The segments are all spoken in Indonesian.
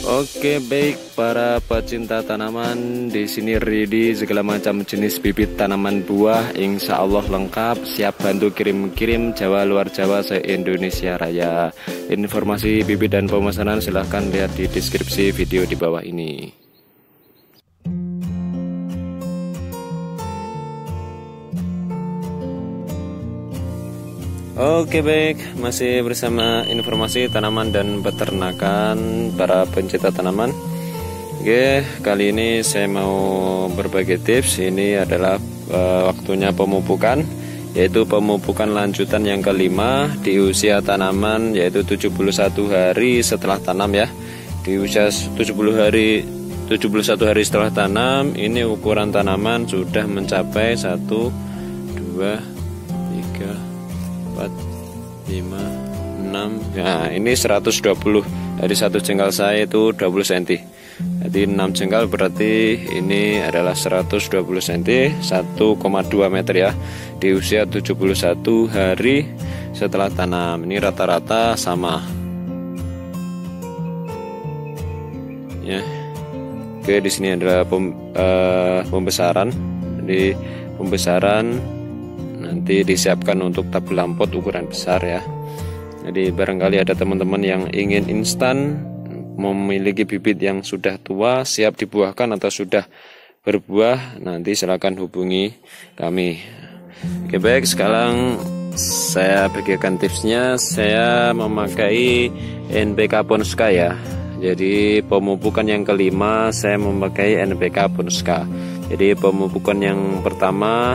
Oke, baik para pecinta tanaman, di sini ready segala macam jenis bibit tanaman buah, insya Allah lengkap, siap bantu kirim-kirim Jawa luar Jawa se-Indonesia Raya. Informasi bibit dan pemesanan silahkan lihat di deskripsi video di bawah ini. Oke, baik, masih bersama informasi tanaman dan peternakan para pencinta tanaman. Oke, kali ini saya mau berbagi tips. Ini adalah waktunya pemupukan, yaitu pemupukan lanjutan yang kelima di usia tanaman, yaitu 71 hari setelah tanam ya. Di usia 71 hari setelah tanam, ini ukuran tanaman sudah mencapai 1, 2, 3, 4, 5, 6. Nah, ini 120. Dari satu jengkal saya itu 20 cm. Jadi 6 jengkal berarti ini adalah 120 cm, 1,2 meter ya. Di usia 71 hari setelah tanam. Ini rata-rata sama. Ya. Oke, di sini adalah pembesaran. Jadi pembesaran nanti disiapkan untuk tabel lampot ukuran besar ya. Jadi barangkali ada teman-teman yang ingin instan, memiliki bibit yang sudah tua siap dibuahkan atau sudah berbuah, nanti silakan hubungi kami. Oke, baik, sekarang saya bagikan tipsnya. Saya memakai NPK Ponska ya. Jadi pemupukan yang kelima saya memakai NPK Ponska. Jadi pemupukan yang pertama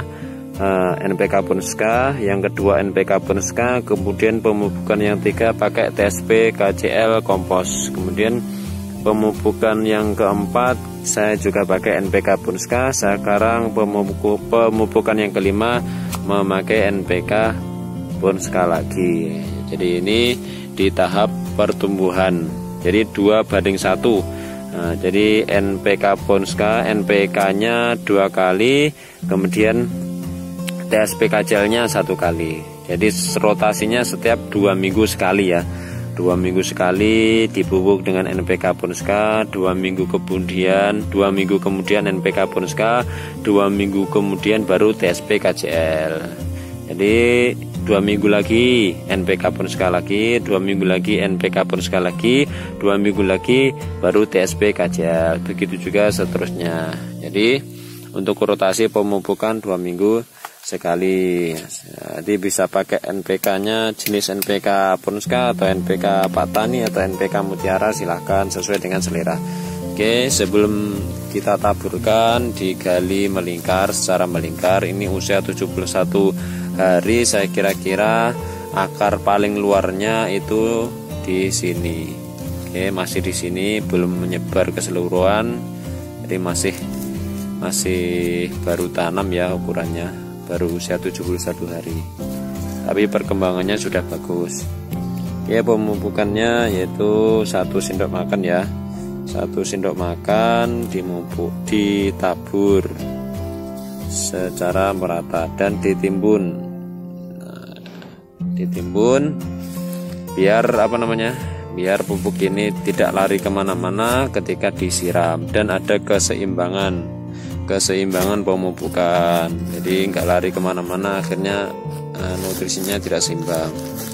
NPK Ponska, yang kedua NPK Ponska, kemudian pemupukan yang ketiga pakai TSP KCL kompos, kemudian pemupukan yang keempat saya juga pakai NPK Ponska. Sekarang pemupukan yang kelima memakai NPK Ponska lagi. Jadi ini di tahap pertumbuhan, jadi 2:1. Nah, jadi NPK Ponska, NPK-nya 2 kali, kemudian TSP KCL-nya 1 kali. Jadi rotasinya setiap 2 minggu sekali ya. 2 minggu sekali dipupuk dengan NPK Ponska, 2 minggu kemudian NPK Ponska, 2 minggu kemudian baru TSP KCL. Jadi 2 minggu lagi NPK Ponska lagi, 2 minggu lagi NPK Ponska lagi, 2 minggu lagi baru TSP KCL. Begitu juga seterusnya. Jadi untuk rotasi pemupukan 2 minggu sekali. Jadi bisa pakai NPK-nya jenis NPK Ponska atau NPK Patani atau NPK Mutiara, silahkan sesuai dengan selera. Oke, sebelum kita taburkan digali melingkar secara melingkar. Ini usia 71 hari, saya kira-kira akar paling luarnya itu di sini. Oke, masih di sini, belum menyebar keseluruhan. Jadi masih baru tanam ya, ukurannya baru usia 71 hari, tapi perkembangannya sudah bagus ya. Pemupukannya yaitu 1 sendok makan ya, 1 sendok makan ditabur secara merata dan ditimbun. Ditimbun biar biar pupuk ini tidak lari kemana-mana ketika disiram dan ada keseimbangan pemupukan. Jadi nggak lari kemana-mana, akhirnya nutrisinya tidak seimbang.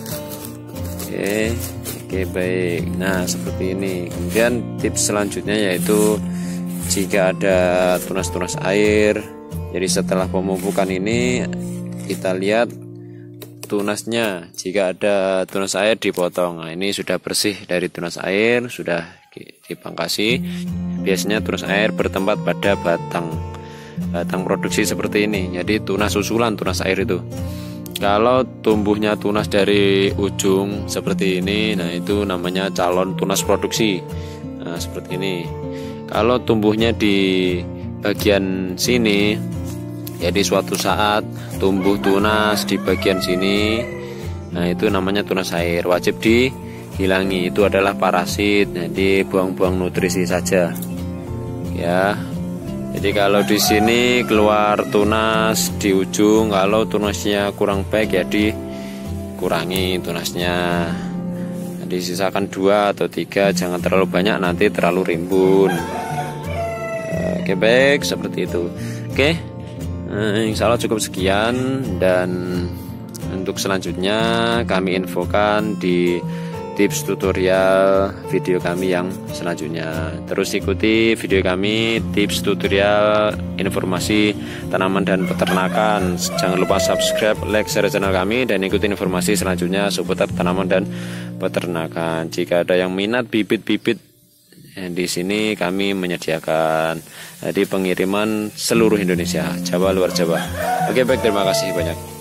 Oke, baik. Nah, seperti ini. Kemudian tips selanjutnya yaitu jika ada tunas-tunas air. Jadi setelah pemupukan ini kita lihat tunasnya. Jika ada tunas air dipotong. Nah, ini sudah bersih dari tunas air, sudah dipangkasi. Biasanya tunas air bertempat pada batang produksi seperti ini. Jadi tunas susulan tunas air itu. Kalau tumbuhnya tunas dari ujung seperti ini, nah itu namanya calon tunas produksi. Nah, seperti ini. Kalau tumbuhnya di bagian sini, jadi suatu saat tumbuh tunas di bagian sini, nah itu namanya tunas air, wajib dihilangi. Itu adalah parasit, jadi buang-buang nutrisi saja ya. Jadi kalau di sini keluar tunas di ujung, kalau tunasnya kurang baik ya dikurangi tunasnya. disisakan 2 atau 3, jangan terlalu banyak nanti terlalu rimbun. Oke, baik, seperti itu. Oke, insya Allah cukup sekian, dan untuk selanjutnya kami infokan di tips tutorial video kami yang selanjutnya. Terus ikuti video kami tips tutorial informasi tanaman dan peternakan. Jangan lupa subscribe, like, share channel kami, dan ikuti informasi selanjutnya seputar tanaman dan peternakan. Jika ada yang minat bibit-bibit, di sini kami menyediakan di pengiriman seluruh Indonesia, Jawa, luar Jawa. Oke, baik, terima kasih banyak.